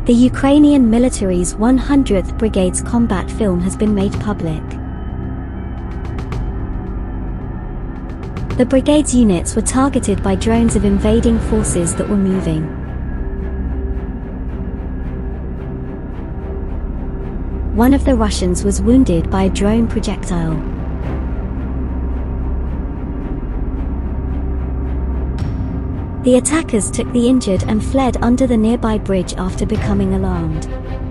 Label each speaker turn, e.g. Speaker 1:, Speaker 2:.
Speaker 1: The Ukrainian military's 100th Brigade's combat film has been made public. The brigade's units were targeted by drones of invading forces that were moving. One of the Russians was wounded by a drone projectile. The attackers took the injured and fled under the nearby bridge after becoming alarmed.